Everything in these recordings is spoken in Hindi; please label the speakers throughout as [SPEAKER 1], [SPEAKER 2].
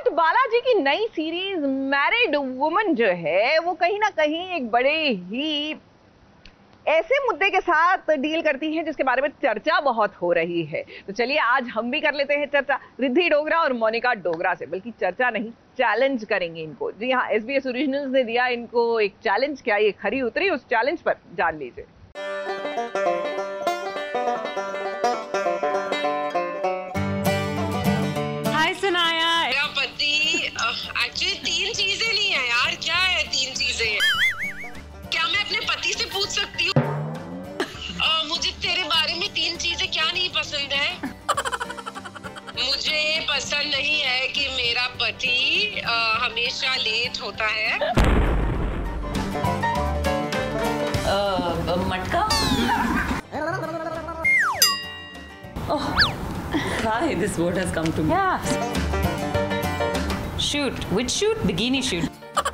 [SPEAKER 1] बालाजी की नई सीरीज मैरिड वुमन जो है वो कहीं ना कहीं एक बड़े ही ऐसे मुद्दे के साथ डील करती है जिसके बारे में चर्चा बहुत हो रही है। तो चलिए आज हम भी कर लेते हैं चर्चा रिद्धि डोगरा और मोनिका डोगरा से। बल्कि चर्चा नहीं, चैलेंज करेंगे इनको। जी हाँ, SBS ओरिजिनल्स ने दिया इनको एक चैलेंज। क्या ये खरी उतरी उस चैलेंज पर? जान लीजिए।
[SPEAKER 2] हाय सनाया।
[SPEAKER 3] मेरा पति एक्चुअली 3 चीजें नहीं है यार। क्या है 3 चीजें? क्या मैं अपने पति से पूछ सकती हूँ मुझे तेरे बारे में 3 चीजें क्या नहीं पसंद है? मुझे पसंद नहीं है कि मेरा पति हमेशा लेट होता है।
[SPEAKER 2] मटका। Oh, hi, this word has come to me. Yeah. Shoot. Which shoot? Bikini shoot.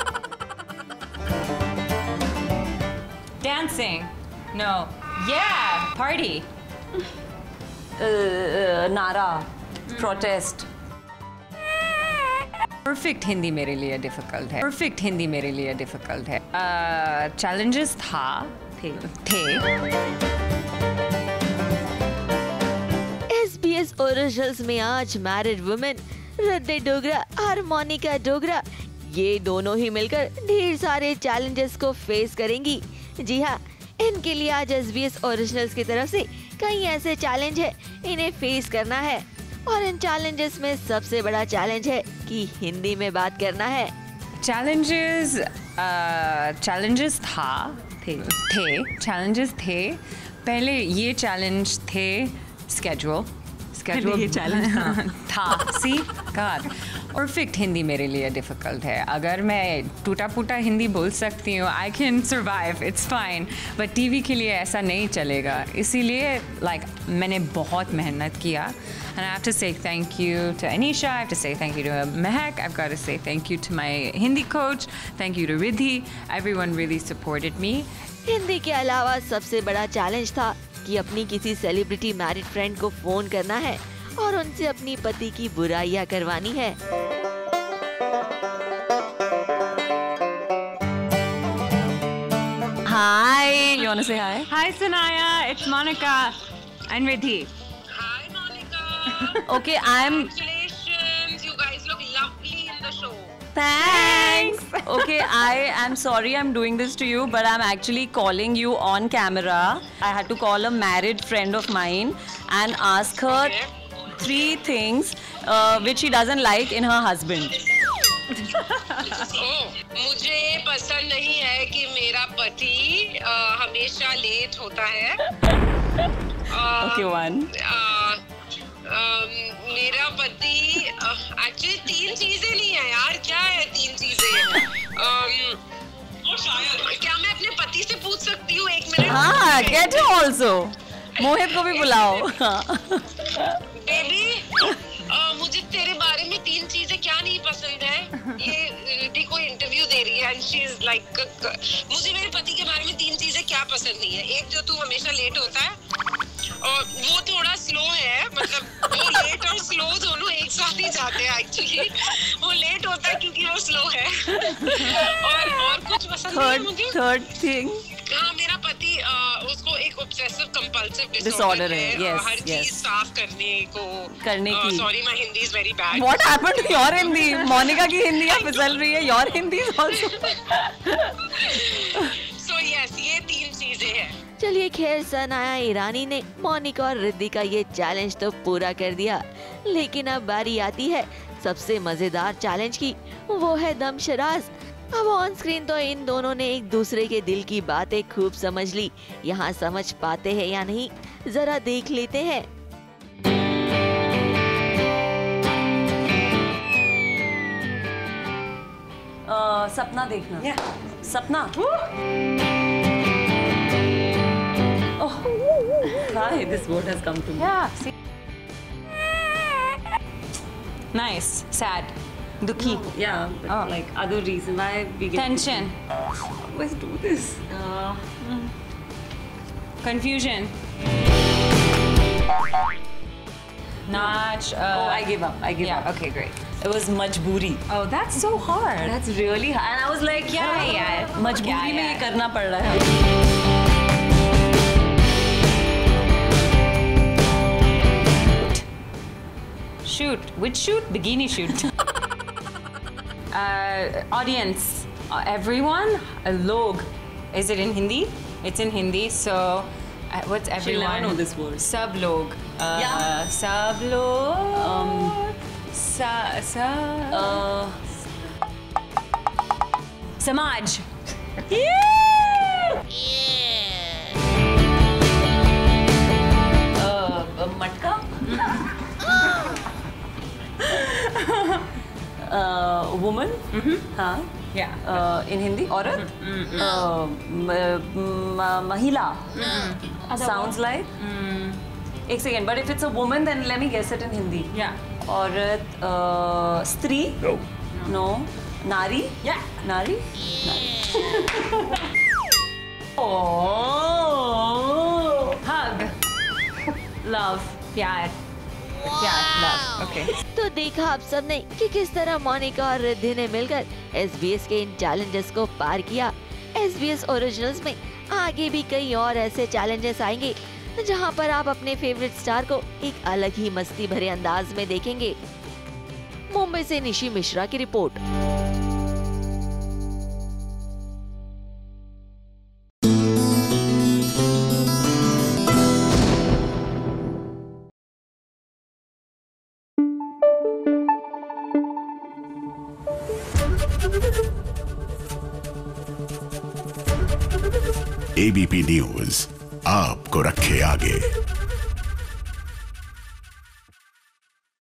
[SPEAKER 2] Dancing. No. Yeah. Party. Nara. Protest. Perfect Hindi मेरे लिए difficult है. Perfect हिंदी मेरे लिए difficult है. Challenges थे.
[SPEAKER 4] SBS ओरिजिनल्स में आज मैरिड वुमेन रिद्धि डोगरा और मोनिका डोगरा ये दोनों ही मिलकर ढेर सारे चैलेंजेस को फेस करेंगी। जी हाँ, इनके लिए आज SBS ओरिजिनल्स की तरफ से कई ऐसे चैलेंज है इन्हें फेस करना है। और इन चैलेंजेस में सबसे बड़ा चैलेंज है कि हिंदी में बात करना है।
[SPEAKER 2] चैलेंजेस थे। पहले ये चैलेंज थे स्केड्यूल ये चैलेंज था। सी गॉड। परफेक्ट हिंदी मेरे लिए डिफ़िकल्ट है। अगर मैं टूटा फूटा हिंदी बोल सकती हूँ, I can survive, it's fine. But TV के लिए ऐसा नहीं चलेगा। इसीलिए मैंने बहुत मेहनत किया। And I have to say thank you to Anisha, I have to say thank you to Mehak, I've got to say thank you to my Hindi coach, thank you to Riddhi, everyone really supported me.
[SPEAKER 4] Hindi के अलावा सबसे बड़ा चैलेंज था कि अपनी किसी सेलिब्रिटी मैरिड फ्रेंड को फोन करना है और उनसे अपनी पति की बुराइयां करवानी है।
[SPEAKER 2] Hi, you want to say hi? Hi Sanaya, it's Monica and Riddhi. Okay,
[SPEAKER 3] Congratulations, you guys look lovely in the show.
[SPEAKER 2] Thanks. Okay, I am sorry I'm doing this to you, but I'm actually calling you on camera. I had to call a married friend of mine and ask her 3 things which she doesn't like in her husband.
[SPEAKER 3] मुझे पसंद नहीं है कि मेरा पति हमेशा लेट होता है।
[SPEAKER 2] Okay, 1.
[SPEAKER 3] मेरा पति एक्चुअली 3 चीजें नहीं है यार। क्या है 3 चीजें? क्या मैं अपने पति से पूछ सकती हूँ 1 मिनट?
[SPEAKER 2] हाँ, get her also. मोहित को भी बुलाओ।
[SPEAKER 3] बेबी, मुझे तेरे बारे में 3 चीजें क्या नहीं पसंद है? ये रिद्धि को इंटरव्यू दे रही है एंड शी इज लाइक, मुझे मेरे पति के बारे में 3 चीजें क्या पसंद नहीं है? एक, जो तू हमेशा लेट होता है और वो थोड़ा स्लो है। मतलब वो लेट और स्लो दोनों एक साथ ही जाते हैं एक्चुअली। वो लेट होता है क्योंकि वो स्लो है। और कुछ पसंद नहीं है मुझे।
[SPEAKER 2] थर्ड थिंग,
[SPEAKER 3] हाँ, मेरा पति उसको एक ऑब्सेसिव कंपल्सिव
[SPEAKER 2] डिसऑर्डर है। Yes,
[SPEAKER 3] हर चीज साफ करने की। Sorry, my Hindi is very bad.
[SPEAKER 2] What happened to your Hindi? Monica की हिंदी अब फिसल रही है। Your Hindi is also.
[SPEAKER 3] So yes, ये 3 चीजें हैं।
[SPEAKER 4] चलिए खैर, सनाया ईरानी ने मोनिका और रिद्धि का ये चैलेंज तो पूरा कर दिया, लेकिन अब बारी आती है सबसे मजेदार चैलेंज की, वो है दमशराज। अब ऑन स्क्रीन तो इन दोनों ने एक दूसरे के दिल की बातें खूब समझ ली। यहाँ समझ पाते हैं या नहीं, जरा देख लेते हैं।
[SPEAKER 2] सपना देखना। सपना। Oh, hi, this word has come to me. Yeah. See? Nice. Sad. Dukhi.
[SPEAKER 5] Yeah, but like other reason why we get
[SPEAKER 2] Tension.
[SPEAKER 5] Always do this.
[SPEAKER 2] Confusion. Not.
[SPEAKER 5] Oh, I give up. I give up.
[SPEAKER 2] Okay, great.
[SPEAKER 5] It was majboori.
[SPEAKER 2] Oh, that's so hard.
[SPEAKER 5] That's really hard. And I was like,
[SPEAKER 2] yeah.
[SPEAKER 5] मजबूरी में ये करना पड़ रहा है.
[SPEAKER 2] Shoot. Which shoot? Bikini shoot. Audience. Everyone. Log. Is it in Hindi? It's in Hindi. So, what's everyone?
[SPEAKER 5] She'll never know this word.
[SPEAKER 2] Sab log.
[SPEAKER 5] Yeah.
[SPEAKER 2] Sab log. Samaj.
[SPEAKER 5] मटका. Woman. हाँ.
[SPEAKER 2] Yeah.
[SPEAKER 5] In Hindi, औरत. महिला. Sounds like. एक second. But if it's a woman, then let me guess it in Hindi.
[SPEAKER 2] Yeah.
[SPEAKER 5] औरत. स्त्री. No. नारी.
[SPEAKER 2] Yeah.
[SPEAKER 5] नारी.
[SPEAKER 2] Oh. Hug.
[SPEAKER 5] Love.
[SPEAKER 2] प्यार. प्यार. Love. Okay.
[SPEAKER 4] तो देखा आप सबने कि किस तरह मोनिका और रिद्धि ने मिलकर SBS के इन चैलेंजेस को पार किया। SBS ओरिजिनल्स में आगे भी कई और ऐसे चैलेंजेस आएंगे जहां पर आप अपने फेवरेट स्टार को एक अलग ही मस्ती भरे अंदाज में देखेंगे। मुंबई से निशी मिश्रा की रिपोर्ट।
[SPEAKER 6] ABP न्यूज आपको रखे आगे।